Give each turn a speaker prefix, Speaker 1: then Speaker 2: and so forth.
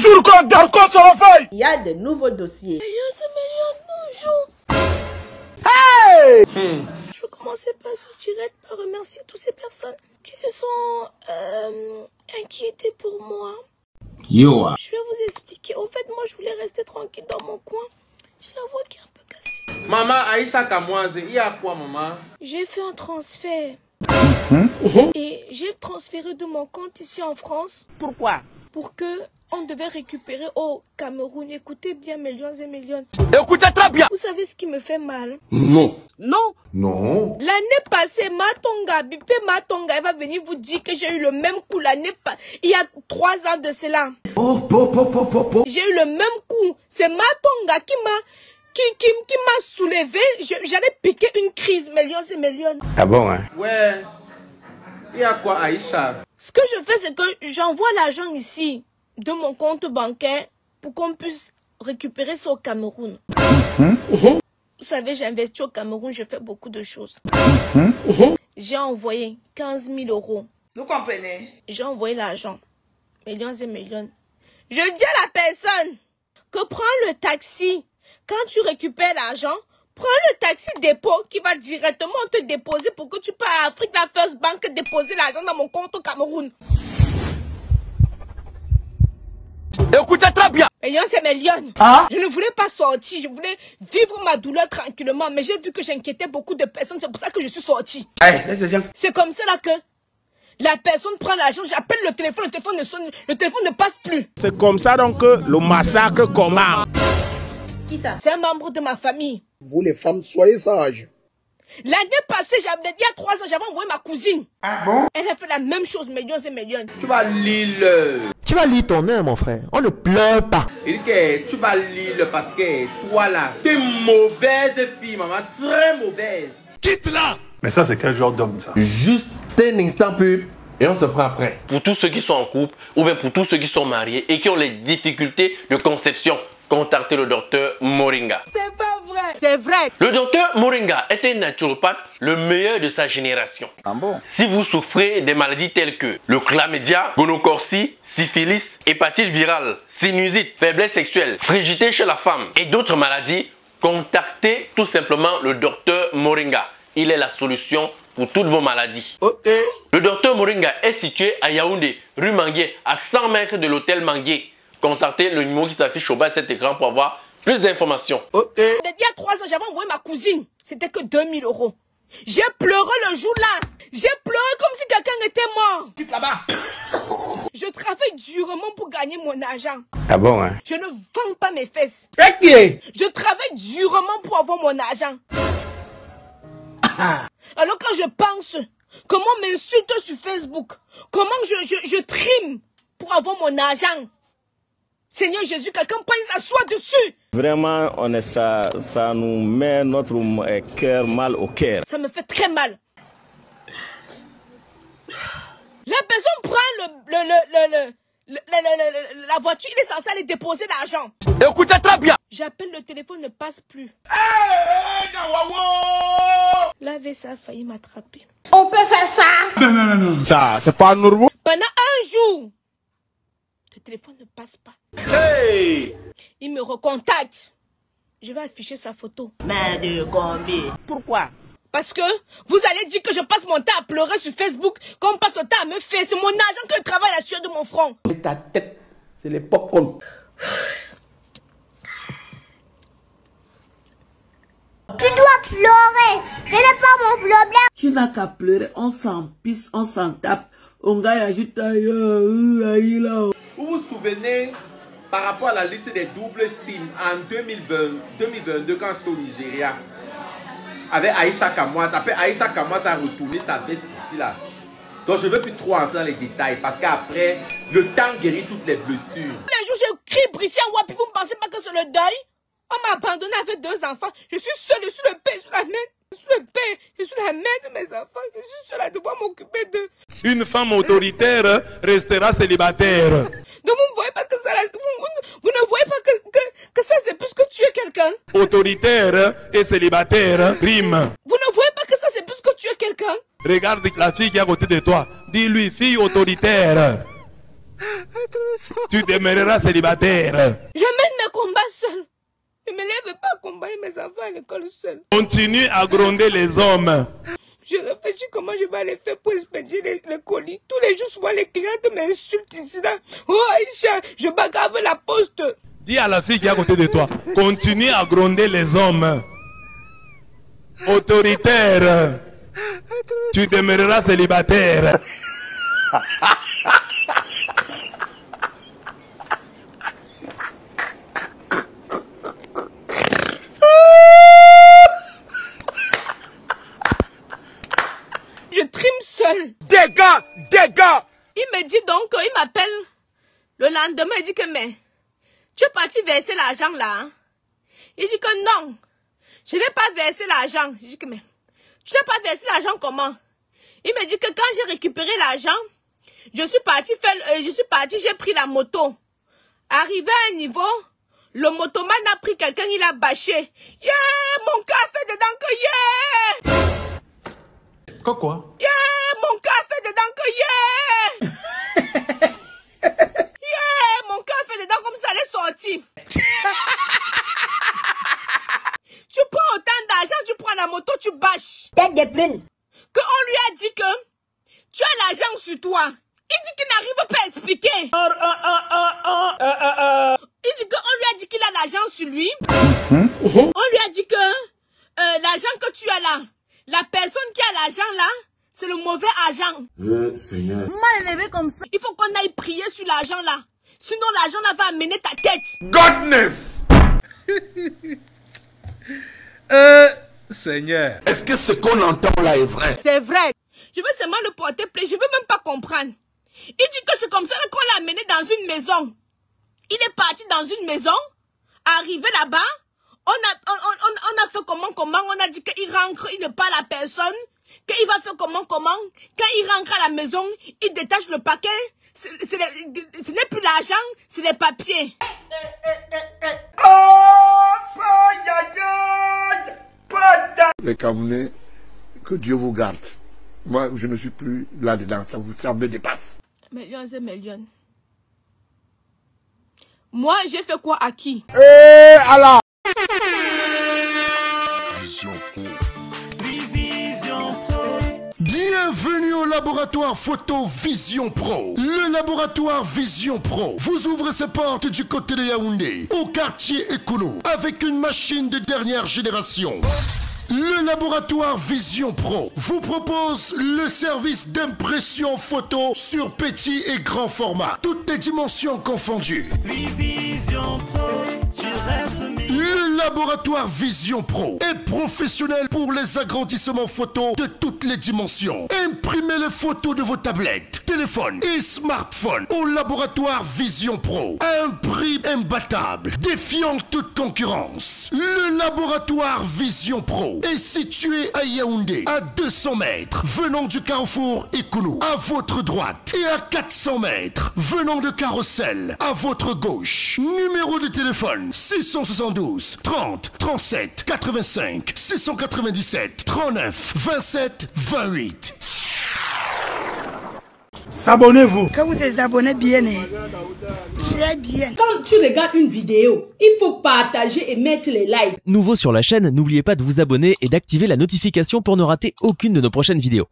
Speaker 1: Sur le compte d'Arcos sur la feuille.
Speaker 2: Il y a de nouveaux dossiers.
Speaker 3: Bonjour.
Speaker 1: Hey!
Speaker 3: Je vais commencer par ce direct, par remercier toutes ces personnes qui se sont inquiétées pour moi.
Speaker 4: Yo.
Speaker 3: Je vais vous expliquer. Au fait, moi, je voulais rester tranquille dans mon coin. J'ai la voix qui est un peu cassée.
Speaker 5: Maman, Aïcha Kamoise, il y a quoi, maman?
Speaker 3: J'ai fait un transfert. Et j'ai transféré de mon compte ici en France.
Speaker 2: Pourquoi?
Speaker 3: Pour que on devait récupérer au Cameroun. Écoutez bien, millions et millions.
Speaker 1: Écoutez très bien.
Speaker 3: Vous savez ce qui me fait mal?
Speaker 4: Non.
Speaker 2: Non.
Speaker 4: Non.
Speaker 3: L'année passée, Matonga, Bipé Matonga, elle va venir vous dire que j'ai eu le même coup l'année passée. Il y a 3 ans de cela. J'ai eu le même coup. C'est Matonga qui m'a soulevé. J'allais piquer une crise, millions et millions.
Speaker 4: Ah bon, hein?
Speaker 5: Ouais. Il y a quoi, Aïcha?
Speaker 3: Ce que je fais, c'est que j'envoie l'argent ici, de mon compte bancaire, pour qu'on puisse récupérer ça au Cameroun. Vous savez, j'ai investi au Cameroun, je fais beaucoup de choses. J'ai envoyé 15 000 euros.
Speaker 2: Vous comprenez?
Speaker 3: J'ai envoyé l'argent. Millions et millions. Je dis à la personne que prends le taxi. Quand tu récupères l'argent, prends le taxi dépôt qui va directement te déposer pour que tu pars à Afrique, la First Bank, déposer l'argent dans mon compte au Cameroun.
Speaker 1: Écoutez très bien.
Speaker 3: Millions et millions.
Speaker 1: Hein?
Speaker 3: Je ne voulais pas sortir, je voulais vivre ma douleur tranquillement, mais j'ai vu que j'inquiétais beaucoup de personnes, c'est pour ça que je suis sortie.
Speaker 1: Hey, laisse les gens.
Speaker 3: C'est comme ça là que la personne prend l'argent, j'appelle le téléphone ne sonne, le téléphone ne passe plus.
Speaker 1: C'est comme ça donc que le massacre commence.
Speaker 2: Qui ça?
Speaker 3: C'est un membre de ma famille.
Speaker 6: Vous les femmes, soyez sages.
Speaker 3: L'année passée, il y a 3 ans, j'avais envoyé ma cousine.
Speaker 5: Ah bon?
Speaker 3: Elle a fait la même chose, millions et millions.
Speaker 5: Tu vas lire.
Speaker 7: Tu vas lire ton œuvre, mon frère. On ne pleure pas.
Speaker 5: Il dit que tu vas lire parce que toi là, t'es mauvaise fille, maman, très mauvaise.
Speaker 1: Quitte-la.
Speaker 6: Mais ça, c'est quel genre d'homme, ça?
Speaker 4: Juste un instant pub et on se prend après.
Speaker 8: Pour tous ceux qui sont en couple ou bien pour tous ceux qui sont mariés et qui ont les difficultés de conception, contactez le docteur Moringa.
Speaker 3: C'est pas vrai. C'est vrai.
Speaker 8: Le docteur Moringa est un naturopathe, le meilleur de sa génération.
Speaker 1: Ah bon?
Speaker 8: Si vous souffrez des maladies telles que le chlamydia, gonocorcie, syphilis, hépatite virale, sinusite, faiblesse sexuelle, frigidité chez la femme et d'autres maladies, contactez tout simplement le docteur Moringa. Il est la solution pour toutes vos maladies.
Speaker 5: Ok.
Speaker 8: Le docteur Moringa est situé à Yaoundé, rue Mangué, à 100 mètres de l'hôtel Mangué. Contactez le numéro qui s'affiche au bas de cet écran pour avoir plus d'informations.
Speaker 5: Ok.
Speaker 3: Il y a 3 ans, j'avais envoyé ma cousine. C'était que 2000 euros. J'ai pleuré le jour-là. J'ai pleuré comme si quelqu'un était mort.
Speaker 1: Quitte là-bas.
Speaker 3: Je travaille durement pour gagner mon argent.
Speaker 4: Ah bon, hein?
Speaker 3: Je ne vends pas mes fesses.
Speaker 1: Hey.
Speaker 3: Je travaille durement pour avoir mon argent. Alors quand je pense comment m'insulte sur Facebook, comment je trime pour avoir mon argent. Seigneur Jésus, quelqu'un prenne s'asseoir dessus.
Speaker 7: Vraiment, ça nous met notre cœur mal au cœur.
Speaker 3: Ça me fait très mal. La personne prend la voiture, il est censé aller déposer l'argent.
Speaker 1: Écoutez très bien.
Speaker 3: J'appelle, le téléphone ne passe plus. L'AVC a failli m'attraper.
Speaker 2: On peut faire ça?
Speaker 6: Non. Ça, c'est pas normal.
Speaker 3: Pendant un jour, le téléphone ne passe pas.
Speaker 5: Hey!
Speaker 3: Il me recontacte. Je vais afficher sa photo.
Speaker 2: Mais de combien? Pourquoi?
Speaker 3: Parce que vous allez dire que je passe mon temps à pleurer sur Facebook, qu'on passe le temps à me faire. C'est mon argent que je travaille à la sueur de mon front.
Speaker 1: Ta tête, c'est les popcorn.
Speaker 9: Tu dois pleurer. Ce n'est pas mon problème.
Speaker 2: Tu n'as qu'à pleurer. On s'en pisse, on s'en tape. On gagne juste
Speaker 5: Vous vous souvenez par rapport à la liste des doubles SIM en 2022 quand j'étais au Nigeria avec Aïcha Kamoise. Après Aïcha Kamoise a retourné sa veste ici là. Donc je ne veux plus trop entrer dans les détails parce qu'après le temps guérit toutes les blessures.
Speaker 3: Les jours j'ai crié Brissian Wapi, vous ne pensez pas que c'est le deuil? On m'a abandonné avec 2 enfants. Je suis seule, je suis le père, je suis la mère. Je suis le père, je suis la mère de mes enfants. Je suis seule à devoir m'occuper d'eux.
Speaker 1: Une femme autoritaire restera célibataire.
Speaker 3: Donc vous ne voyez pas que ça, vous ne voyez pas que ça c'est plus que tuer quelqu'un.
Speaker 1: Autoritaire et célibataire rime.
Speaker 3: Vous ne voyez pas que ça c'est plus que tuer quelqu'un.
Speaker 1: Regarde la fille qui est à côté de toi. Dis-lui, fille autoritaire. tu demeureras célibataire.
Speaker 3: Je mène mes combats seul. Je ne me lève pas à combattre mes enfants à l'école seul.
Speaker 1: Continue à gronder les hommes.
Speaker 3: Je réfléchis comment je vais aller faire pour expédier les colis. Tous les jours, souvent les clientes m'insultent ici. Là. Oh Aïcha, je bagarre la poste.
Speaker 1: Dis à la fille qui est à côté de toi, continue à gronder les hommes. Autoritaire, tu demeureras célibataire.
Speaker 3: Je trime seul.
Speaker 6: Dégâts.
Speaker 3: Il me dit donc, il m'appelle. Le lendemain, il dit que mais, tu es parti verser l'argent là. Hein? Il dit que non, je n'ai pas versé l'argent. Je dis que mais, tu n'as pas versé l'argent comment? Il me dit que quand j'ai récupéré l'argent, je suis parti, j'ai pris la moto. Arrivé à un niveau, le motoman a pris quelqu'un, il a bâché. Yeah, mon cas fait dedans que yeah.
Speaker 6: Quoi?
Speaker 3: Yeah, mon cas fait dedans que yeah. Yeah, mon cas fait dedans comme ça, elle est sortie. Tu prends autant d'argent, tu prends la moto, tu bâches.
Speaker 9: Tête de prune.
Speaker 3: Que on lui a dit que tu as l'argent sur toi. Il dit qu'il n'arrive pas à expliquer. Il dit qu'on lui a dit qu'il a l'argent sur lui. On lui a dit que l'argent que tu as là, la personne qui a l'argent là, c'est le mauvais argent.
Speaker 2: Seigneur. Mal élevé comme ça.
Speaker 3: Il faut qu'on aille prier sur l'argent là. Sinon l'argent là va amener ta tête.
Speaker 6: Godness. Seigneur.
Speaker 4: Est-ce que ce qu'on entend là est vrai?
Speaker 3: C'est vrai. Je veux seulement le porter plainte. Je veux même pas comprendre. Il dit que c'est comme ça qu'on l'a amené dans une maison. Il est parti dans une maison. Arrivé là-bas, on a fait comment, on a dit qu'il rentre, il ne parle à personne. Qu'il va faire comment. Quand il rentre à la maison, il détache le paquet. Ce n'est plus l'argent, c'est les papiers.
Speaker 6: Les Camerounais, que Dieu vous garde. Moi, je ne suis plus là-dedans, ça me dépasse.
Speaker 3: Millions et millions. Moi, j'ai fait quoi à qui?
Speaker 6: Allah.
Speaker 4: Vision Pro.
Speaker 10: Bienvenue au laboratoire photo Vision Pro. Le laboratoire Vision Pro vous ouvre ses portes du côté de Yaoundé, au quartier Ekono, avec une machine de dernière génération. Le laboratoire Vision Pro vous propose le service d'impression photo sur petit et grand format, toutes les dimensions confondues. Le laboratoire Vision Pro est professionnel pour les agrandissements photos de toutes les dimensions. Imprimez les photos de vos tablettes, téléphones et smartphones au laboratoire Vision Pro à un prix imbattable, défiant toute concurrence. Le laboratoire Vision Pro est situé à Yaoundé, à 200 mètres, venant du carrefour Ekounou, à votre droite, et à 400 mètres, venant de Carrousel, à votre gauche. Numéro de téléphone 672 30 37 85 697 39 27 28.
Speaker 6: S'abonnez-vous.
Speaker 2: Quand vous êtes abonné bien, très bien.
Speaker 11: Quand tu regardes une vidéo, il faut partager et mettre les likes.
Speaker 12: Nouveau sur la chaîne, n'oubliez pas de vous abonner et d'activer la notification pour ne rater aucune de nos prochaines vidéos.